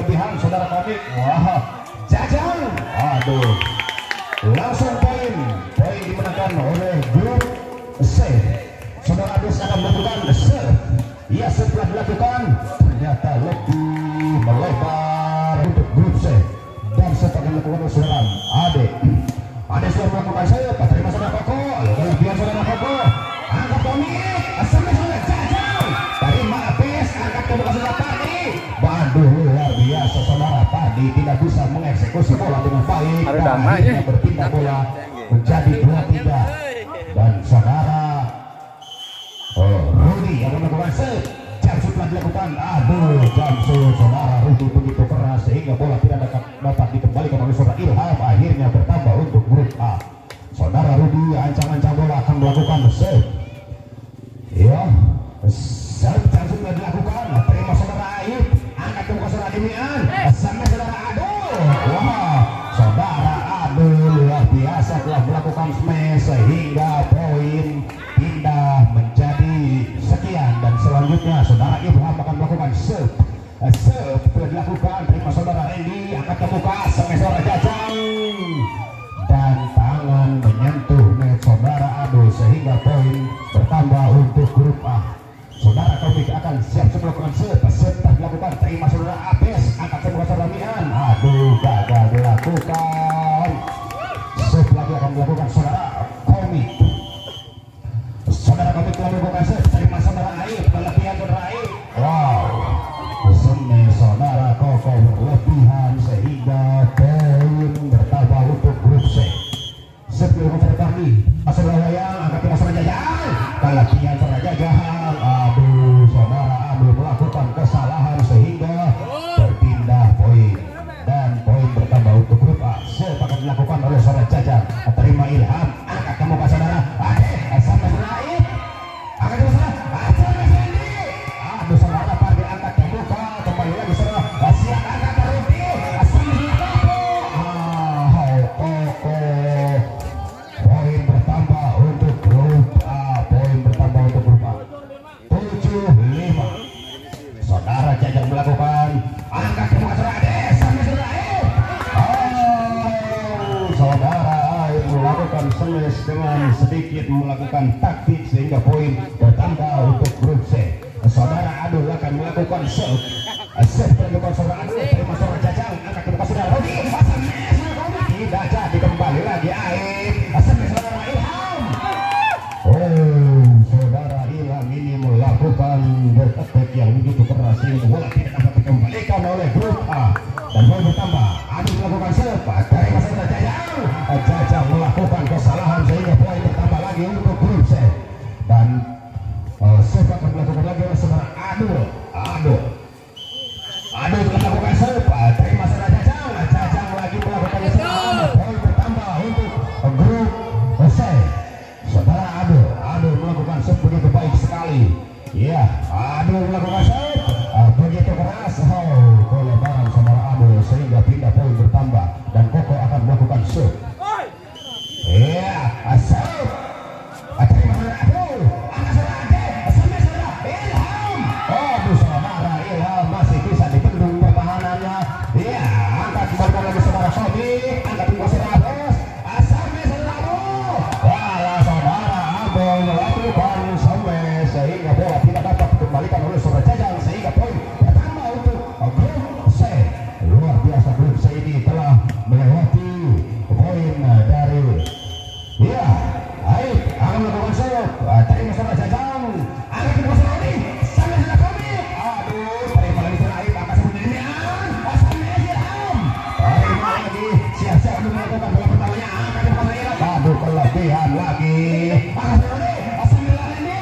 berlebihan saudara komik. Wah, Jajang. Aduh. Langsung poin dimenangkan oleh grup C. Saudara Adus akan melakukan serve. Ia setelah dilakukan ternyata lebih melebar untuk grup C. Dan setelah dilakukan oleh saudara Ade. Ade sudah melakukan serve. Terima saudara Koko. Kelebihan saudara Koko. Angkat komik. Sampai saudara Jajang. Dari Mapis angkat ke bekas saudara Padi. Waduh, luar biasa saudara Padi tidak bisa mengeksekusi bola dengan baik. Dan akhirnya berpindah bola menjadi 2-3. Dan saudara Rudi yang melakukan serve. Jamsud telah dilakukan. Aduh, Jamsud saudara Rudi begitu keras sehingga bola tidak dapat dikembalikan oleh saudara Ilham. Akhirnya bertambah untuk grup A. Saudara Rudi ancang-ancang bola akan melakukan serve. Ya, serve Jamsud telah dilakukan. Terima saudara Ayub. Angkat ke muka saudara Demian. Sampai saudara Ado. Wah, saudara Ado luar biasa telah melakukan smash sehingga poin pindah menjadi sekian. Dan selanjutnya saudara Ilham akan melakukan serve. Serve telah dilakukan. Terima saudara Randy. Angkat ke muka sampai saudara Jajang. Dan tangan menyentuh net saudara Ado sehingga poin bertambah untuk grup A. Saudara Komik akan siap melakukan serve. Serve telah dilakukan. Terima saudara Abes. Angkat ke muka saudara Mian. Aduh, gagal dilakukan. Serve lagi akan dilakukan saudara Komik. Saudara Komik telah melakukan serve. Terima saudara Aib. Kelebihan saudara Aib. Wow. Seni saudara Koko berlebihan sehingga poin bertambah untuk grup C. Serve dilakukan saudara Pardi. Saudara Wayang angkat ke saudara Jajang. Kelebihan saudara Jajang. Aduh, saudara Ado melakukan kesalahan sehingga berpindah poin. Dan poin bertambah untuk grup A. Serve akan dilakukan oleh saudara Jajang. Terima Ilham. Angkat ke muka saudara Ade. Sampai saudara Aib. Angkat ke saudara Ade. Aduh, saudara Pardi angkat ke muka. Kembali lagi saudara. Siap angkat ke Rudi. Sampai saudara Koko. Poin bertambah untuk grup A. Poin bertambah untuk grup A. 7-5. Saudara Jajang melakukan angkat ke muka saudara Ade. Sampai saudara Aib. Saudara Aib melakukan smash dengan sedikit melakukan taktik sehingga poin bertambah untuk grup C. Saudara Ado akan melakukan serve. Serve dilakukan saudara Ado. Terima saudara Jajang. Angkat ke muka saudara Rodi. Tidak jadi kembali lagi Aib. Sampai saudara Ilham. Saudara Ilham ini melakukan attack yang begitu keras sehingga bola tidak dapat dikembalikan oleh grup A. Dan poin bertambah. Ado melakukan serve. Terima saudara Jajang. Jajang melakukan kesalahan sehingga poin bertambah lagi untuk grup C. Dan serve akan dilakukan lagi oleh saudara Ado melakukan serve. Terima saudara Jajang. Jajang lagi melakukan kesalahan. Poin bertambah untuk grup C. Saudara Ado melakukan serve begitu baik sekali. Iya, Ado melakukan serve begitu keras. Kelebaran saudara Ado sehingga pindah poin bertambah. Dan Koko akan melakukan serve. Iya, serve. Terima saudara Ado. Angkat saudara Ade. Sampai saudara Ilham. Saudara Ilham masih bisa dibendung pertahanannya. Iya, angkat kembali lagi saudara Sobi. Angkat kembali saudara Abes. Sampai saudara Ado. Walah saudara Ado melakukan smash sehingga bola tidak dapat dikembalikan oleh saudara Jajang sehingga poin bertambah untuk grup C. Luar biasa grup C ini telah melewati poin dari Aib akan melakukan serve. Terima saudara Jajang. Angkat ke saudara Rodi. Sampai saudara Komik. Aduh, terima lagi saudara Aib. Angkat seperti ini. Sampai Ilham. Terima lagi. Siap-siap untuk melakukan bola pertamanya. Angkat ke saudara Ilham. Aduh, kelebihan lagi. Angkat saudara Rodi. Sampai Randy.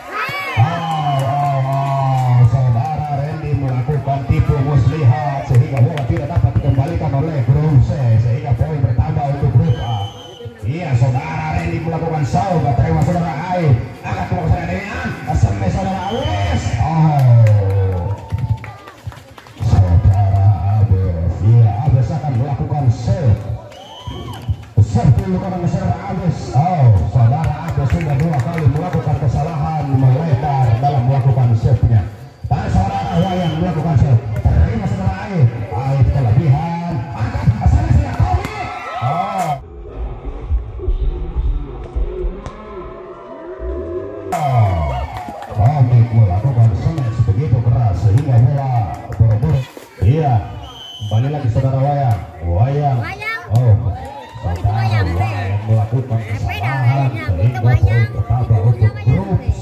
Saudara Randy melakukan tipu muslihat sehingga bola tidak dapat dikembalikan oleh grup C sehingga poin bertambah untuk grup A. Iya, saudara Randy melakukan serve. Terima saudara Aib. Angkat ke saudara Demian. Sampai saudara Awes. Saudara Abes. Iya, Abes akan melakukan serve. Serve dilakukan oleh saudara Abes. Saudara Abes sudah 2 kali melakukan kesalahan melebar dalam melakukan serve-nya. Dan saudara Wayang melakukan serve. Terima saudara Aib. Iya, kembali lagi saudara Wayang. Oh, saudara Wayang melakukan kesalahan sehingga poin pertama untuk grup C.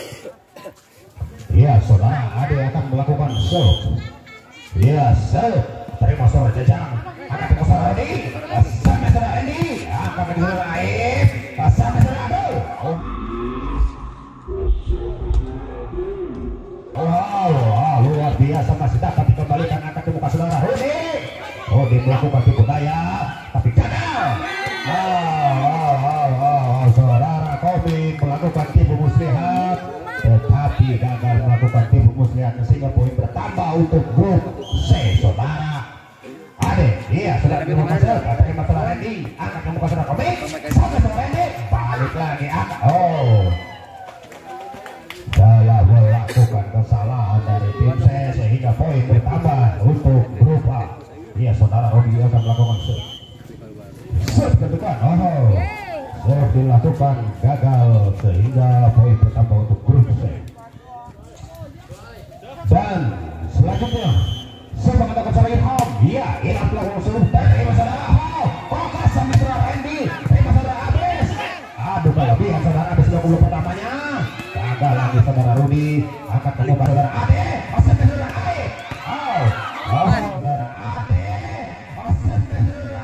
Iya, saudara Ade akan melakukan serve. Iya, serve. Terima saudara Jajang. Akan terima saudara Edi. Sampai saudara Edi. Akan ke saudara Aib. Sampai saudara Abel. Luar biasa, masih dapat dikembalikan, akan dibuka saudara Rudi melakukan tipu daya tapi gagal. Saudara Kobi melakukan tipu muslihat tetapi gagal melakukan tipu muslihat sehingga poin bertambah untuk grup C. Saudara Ade, iya sudah dibuka saudara, terima saudara Randy, akan membuka saudara Kobi sampai saudara Randy balik lagi dalam melakukan kesalahan dari tim C sehingga poin bertambah untuk grup A. Iya, saudara Rodi akan melakukan serve ke depan. Serve dilakukan gagal sehingga poin bertambah untuk grup C. Dan selanjutnya serve mengatakan saudara Ilham. Iya, Ilham melakukan serve dari saudara Kokas sampai saudara Randy, terima saudara Abes. Aduh, kelebihan saudara Abes 20 pertamanya. Gagal lagi saudara Rudi, akan terbuka saudara Ade, sampai saudara Ade. Saudara Ade, sampai saudara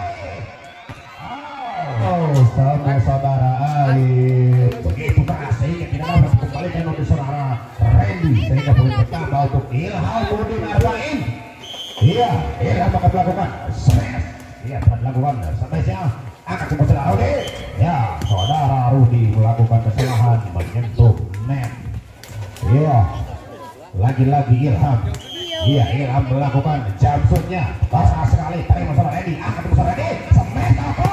Ade. Sama saudara Aib. Begitu keras sehingga tidak dapat dikembalikan untuk saudara Randy sehingga poin bertambah untuk Ilham Rudi Marwain. Iya, Ilham akan melakukan smash. Iya, telah dilakukan smashnya akan coba saudara Rudi. Ya, saudara Rudi melakukan kesalahan menyentuh net. Iya, lagi-lagi Ilham. Iya, Ilham melakukan jump shootnya. Basah sekali, terima saudara Randy, akan coba saudara Randy. Smash aku.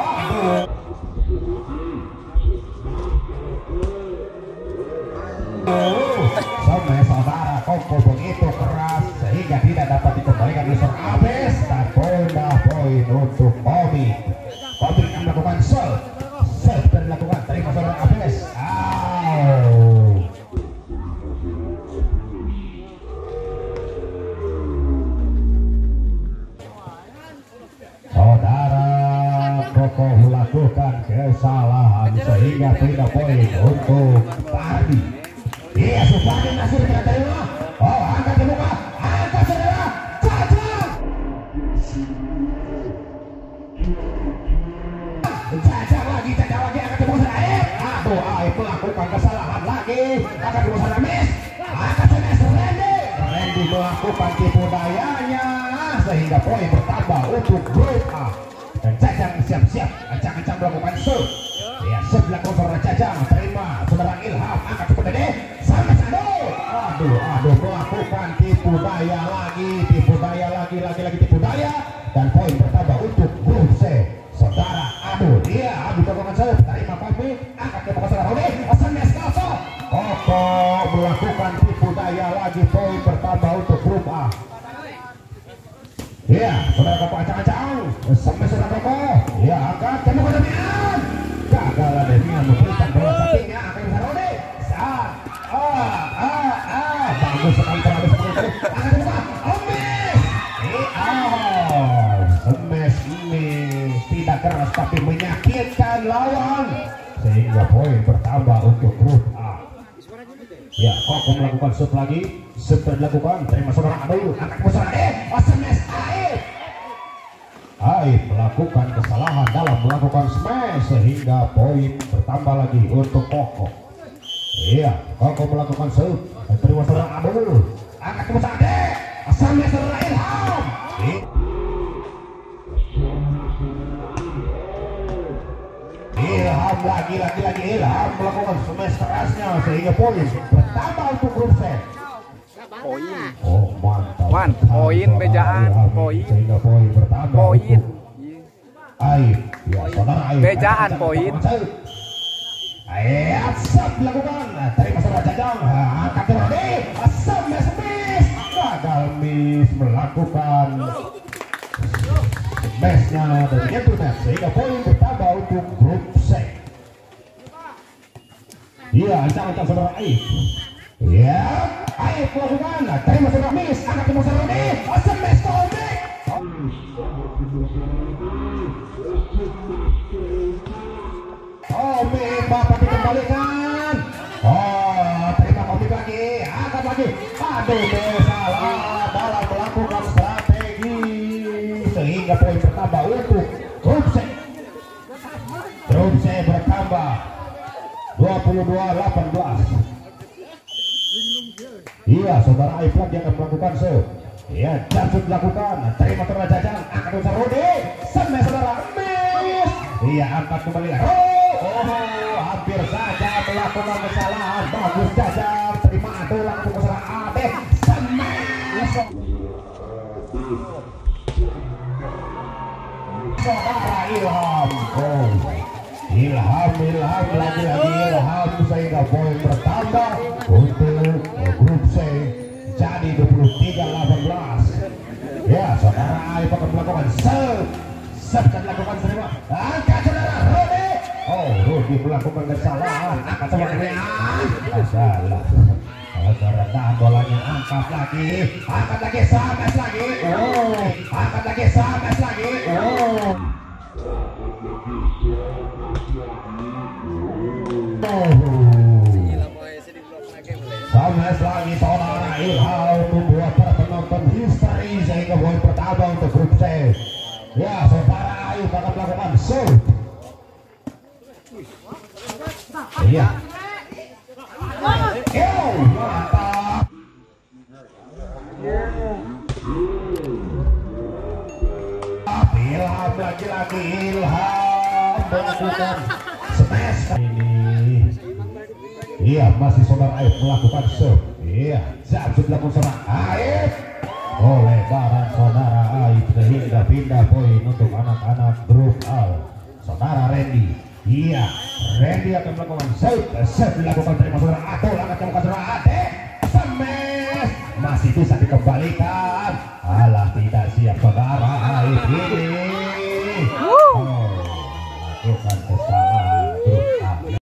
Sampai saudara Koko begitu keras sehingga tidak dapat dikembalikan di serve Abes dan poin untuk Kobi. Kobi akan melakukan serve dan dilakukan terima saudara Abes. Saudara Koko melakukan kesalahan sehingga pindah poin untuk Tardi. Iya, Supani masih tidak terima. Angkat dibuka, angkat saudara Jajang. Jajang lagi akan dibuka Aib. Aib melakukan kesalahan lagi, akan dibuka Miss. Akan Miss Randy melakukan tipu dayanya sehingga poin bertambah untuk grup A. Dan Jajang siap-siap, ancang-ancang melakukan serve. Ya, serve dilakukan saudara Jajang, terima saudara Ilham, angkat cepat Dede. Aduh, melakukan tipu daya lagi tipu daya dan poin bertambah untuk grup C. Saudara dia melakukan serve, terima Kopi, angkat ke saudara Rodi, SMS Koko. Koko melakukan tipu daya lagi, poin bertambah untuk grup A. Iya, saudara Koko ancang-ancang, sampai saudara Koko. Iya, angkat ke Demian. Gagal Demian memberikan bola sampingnya, akan ke Rodi. Bagus sekali terlalu seperti itu. Akan dibuka, Smash tidak keras tapi menyakitkan lawan sehingga poin bertambah untuk grup A. Ya, Koko melakukan shoot lagi, shoot dilakukan, terima saudara Abel, akan ke saudara smash Aib melakukan kesalahan dalam melakukan smash sehingga poin bertambah lagi untuk Koko. Iya, Koko melakukan shoot, terima saudara Abel, akan ke saudara smash saudara Ilham. Ilham lagi Ilham melakukan smash kerasnya sehingga poin bertambah untuk grup C. Mantap. Poin bejaan, poin. Sehingga poin bertambah. Poin. Aib, ya saudara Aib. Bejaan poin. Aib, sub dilakukan. Terima saudara Jajang. Angkat Rodi, smash miss. Gagal miss melakukan matchnya dari internet sehingga poin bertambah untuk grup C. Iya, ancang-ancang saudara Aib. Ya, Aib melakukan, terima saudara miss, akan ke saudara Rodi. Komik Bapak dikembalikan. Oh, terima komik lagi, angkat lagi. Aduh, salah dalam melakukan strategi sehingga poin bertambah untuk Grup C. Grup C bertambah 22-18. Iya, saudara Aib lagi akan melakukan show. Iya, Jamsud dilakukan. Terima terus Jajang, angkat besar Rudi. Semes saudara, miss. Iya, angkat kembali. Hampir saja melakukan kesalahan. Bagus Jajang, terima atuh lakukan kesalahan. Ade, semes. Saudara Ilham. Ilham lagi-lagi Ilham sehingga poin bertambah untuk Grup C jadi 23-18. Ya, saudara Aib akan melakukan serve dan melakukan terima. Angkat saudara Rudi. Oh, Rudi melakukan kesalahan. Angkat semuanya. Salah. Karena bolanya angkat lagi, sames lagi. Oh, angkat lagi, sames lagi. Oh. Sames lagi saudara Ilham membuat para penonton histeri sehingga poin pertama untuk Grup C. Ya, saudara Ayu akan melakukan shoot. Iya. Mantap. Ilham lagi-lagi Ilham melakukan smash ini. Iya, masih saudara Aib melakukan serve. Iya, Jamsud dilakukan saudara Aib. Oleh barat saudara Aib sehingga pindah poin untuk anak-anak Grup A. Saudara Randy. Iya, Randy akan melakukan serve dilakukan terima saudara Atul, akan melakukan saudara Ade. Smash masih bisa dikembalikan.